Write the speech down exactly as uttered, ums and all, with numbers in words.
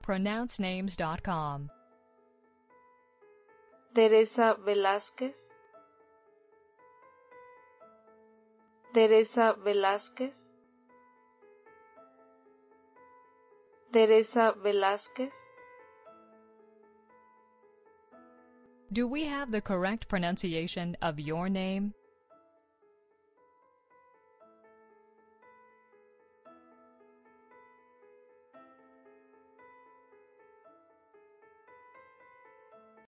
pronounce names dot com. Teresa Velázquez. Teresa Velázquez. Teresa Velázquez. Do we have the correct pronunciation of your name?